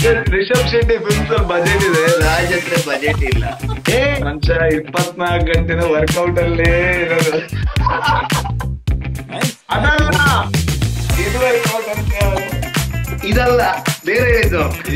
Rishabh Shetty films ಅಲ್ಲಿ budget ಇದೆ, ರಾಜ್ ಹತ್ರ ಬಜೆಟ್ ಇಲ್ಲ. ಮನುಷ್ಯ 24 ಗಂಟೆನ ವರ್ಕೌಟ್ ಅಲ್ಲೇ ಇರೋದು. ಅದಲ್ಲ ಇದು ವರ್ಕೌಟ್ ಅಂತ, ಇದಲ್ಲ ಬೇರೆ ಇದು.